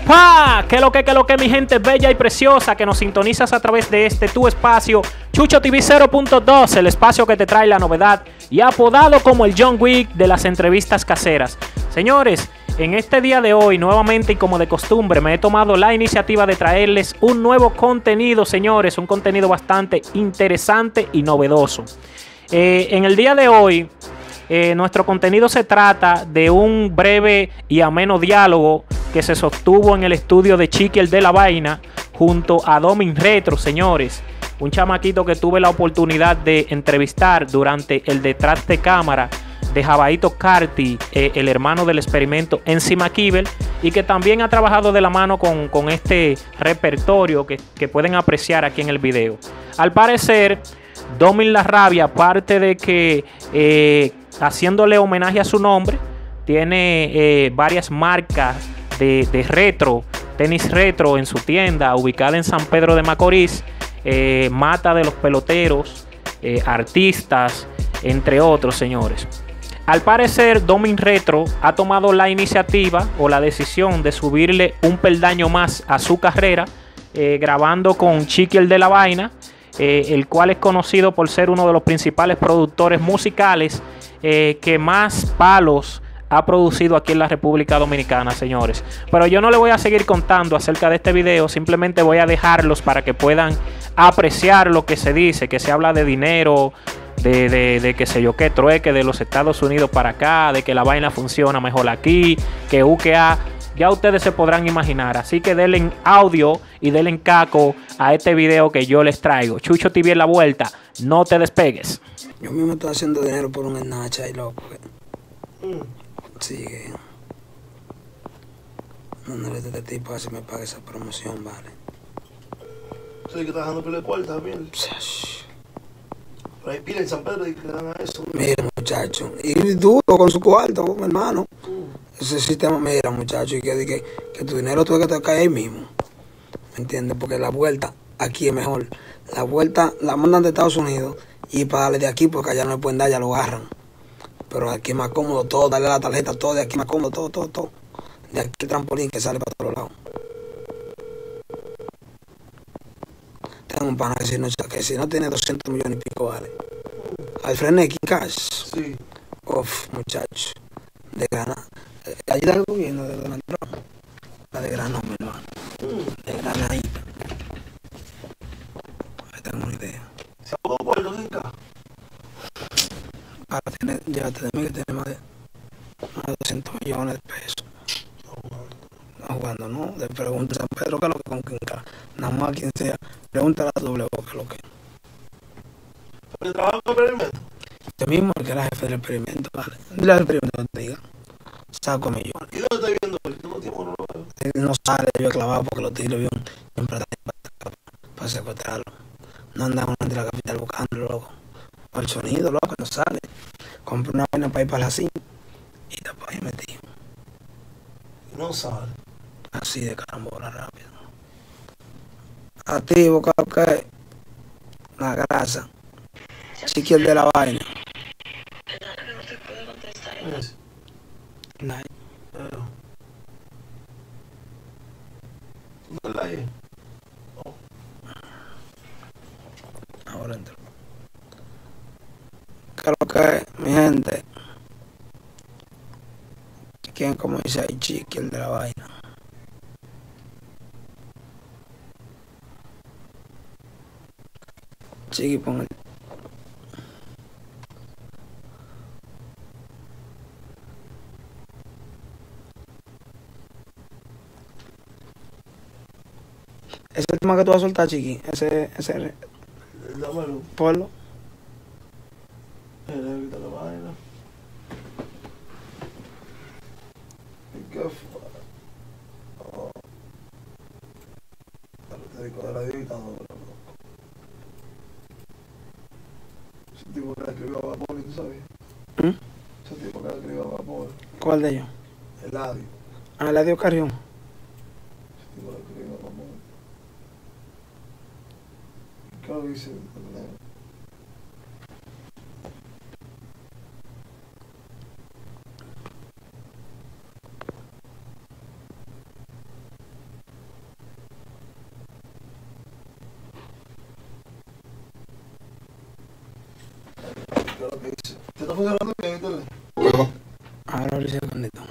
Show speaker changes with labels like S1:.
S1: ¡Pa! ¿Qué lo que mi gente bella y preciosa que nos sintonizas a través de este tu espacio Chucho TV 0.2, el espacio que te trae la novedad y apodado como el John Wick de las entrevistas caseras. Señores, en este día de hoy, nuevamente y como de costumbre, me he tomado la iniciativa de traerles un nuevo contenido, señores, un contenido bastante interesante y novedoso. En el día de hoy, nuestro contenido se trata de un breve y ameno diálogo que se sostuvo en el estudio de Chiqui el de la Vaina junto a Domin Retro, señores. Un chamaquito que tuve la oportunidad de entrevistar durante el detrás de cámara de Jabaito Carti, el hermano del experimento Enzima Kibel, y que también ha trabajado de la mano con este repertorio que pueden apreciar aquí en el video. Al parecer, Domin La Rabia, aparte de que haciéndole homenaje a su nombre, tiene varias marcas de retro, tenis retro en su tienda, ubicada en San Pedro de Macorís, mata de los peloteros, artistas, entre otros, señores. Al parecer, Domin Retro ha tomado la iniciativa o la decisión de subirle un peldaño más a su carrera, grabando con Chiqui el de la Vaina, el cual es conocido por ser uno de los principales productores musicales que más palos ha producido aquí en la República Dominicana, señores. Pero yo no le voy a seguir contando acerca de este video, simplemente voy a dejarlos para que puedan apreciar lo que se dice, que se habla de dinero, de que sé yo qué, trueque de los Estados Unidos para acá, de que la vaina funciona mejor aquí, que UQA. Ya ustedes se podrán imaginar, así que denle audio y denle caco a este video que yo les traigo. Chucho TV en la vuelta, no te despegues.
S2: Yo mismo estoy haciendo dinero por un ennacha y loco. Sí, no le este tipo a ver si me paga esa promoción, vale.
S3: Sí, que está dejando pila de cuarta también. Pero hay pila en San Pedro y que le dan a eso.
S2: Mira, muchacho, y duro con su cuarto, mi hermano. Ese sistema, mira, muchacho, y que tu dinero tuve que te caer ahí mismo. ¿Me entiendes? Porque la vuelta aquí es mejor. La vuelta la mandan de Estados Unidos y para darle de aquí, porque allá no le pueden dar, ya lo agarran. Pero aquí es más cómodo todo, darle la tarjeta, todo de aquí más cómodo, todo. De aquí el trampolín que sale para todos lados. Tengo un pana que si no tiene 200 millones y pico, vale. Al Frenex Cash.
S3: Sí.
S2: Uf, muchacho. De grana. Allí está el gobierno de Donald Trump. La de grano, mi hermano. De granadita. Ahí tengo una idea.
S3: ¿Se ha podido cuarto en casa?
S2: Para tener, llévate de mí que tiene más de 200 millones de pesos. No jugando, ¿no? Le pregunta a San Pedro qué es lo que con Quinca. Nada más quien sea. Pregúntale a doble boca lo que.
S3: ¿Pero trabaja con experimento?
S2: Usted mismo, el que era jefe del experimento, ¿vale? Dile al experimento que te diga. Saco millones.
S3: ¿Y dónde está viendo él? Tengo tiempo que no lo veo.
S2: Él no sale, yo he clavado porque los tigres bien siempre para secuestrarlo. No andan de la capital buscándolo, loco. O el sonido, loco, no sale. Compré una vaina para ir para la cima y está para ahí metido.
S3: Y no sale.
S2: Así de carambola rápido. Activo, que la grasa. Chiqui el de la vaina.
S3: Es.
S2: Nah,
S3: ¿Dónde la hay?
S2: ahora entro. ¿Qué es lo que es, mi gente? ¿Quién como dice ahí, Chiqui el de la vaina? Chiqui, pon el... Ese es el tema que tú vas a soltar, Chiqui. Ese
S3: Dámelo.
S2: ponlo.
S3: Le quita la vaina. ¿Y qué fue? Oh. Te digo de la dictadura. Ese tipo que le escribió a Vapor, ¿tú sabes? Ese tipo que le escribió a Vapor.
S2: ¿Cuál de ellos?
S3: Eladio.
S2: Ah, la dio Carrión.
S3: Ese tipo le escribió a Vapor. ¿Qué lo dice? ¿Qué es lo que dice? ¿Te está funcionando bien internet?
S2: Ahora le hice bonito.